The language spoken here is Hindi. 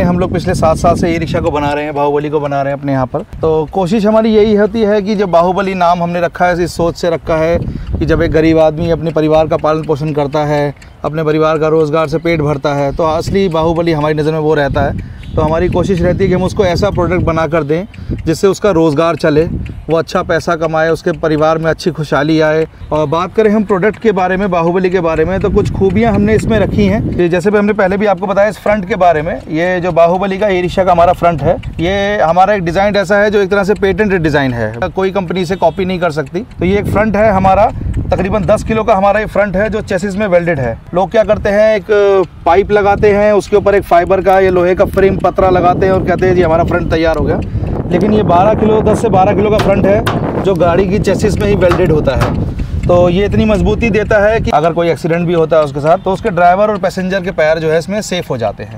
हम लोग पिछले 7 साल से ई रिक्शा को बना रहे हैं, बाहुबली को बना रहे हैं अपने यहाँ पर। तो कोशिश हमारी यही होती है कि जब बाहुबली नाम हमने रखा है, इस सोच से रखा है कि जब एक गरीब आदमी अपने परिवार का पालन पोषण करता है, अपने परिवार का रोज़गार से पेट भरता है, तो असली बाहुबली हमारी नज़र में वो रहता है। तो हमारी कोशिश रहती है कि हम उसको ऐसा प्रोडक्ट बना कर दें जिससे उसका रोज़गार चले, वो अच्छा पैसा कमाए, उसके परिवार में अच्छी खुशहाली आए। और बात करें हम प्रोडक्ट के बारे में, बाहुबली के बारे में, तो कुछ खूबियां हमने इसमें रखी हैं। जैसे भी हमने पहले भी आपको बताया इस फ्रंट के बारे में, ये जो बाहुबली का ई रिक्शा का हमारा फ्रंट है, ये हमारा एक डिज़ाइन ऐसा है जो एक तरह से पेटेंटेड डिज़ाइन है, कोई कंपनी से कॉपी नहीं कर सकती। तो ये एक फ्रंट है हमारा, तकरीबन 10 किलो का हमारा ये फ्रंट है जो चेसिस में वेल्डेड है। लोग क्या करते हैं, एक पाइप लगाते हैं, उसके ऊपर एक फाइबर का या लोहे का फ्रेम पतरा लगाते हैं और कहते हैं जी हमारा फ्रंट तैयार हो गया। लेकिन ये 10 से 12 किलो का फ्रंट है जो गाड़ी की चेसिस में ही वेल्डेड होता है। तो ये इतनी मजबूती देता है कि अगर कोई एक्सीडेंट भी होता है उसके साथ, तो उसके ड्राइवर और पैसेंजर के पैर जो है इसमें सेफ हो जाते हैं।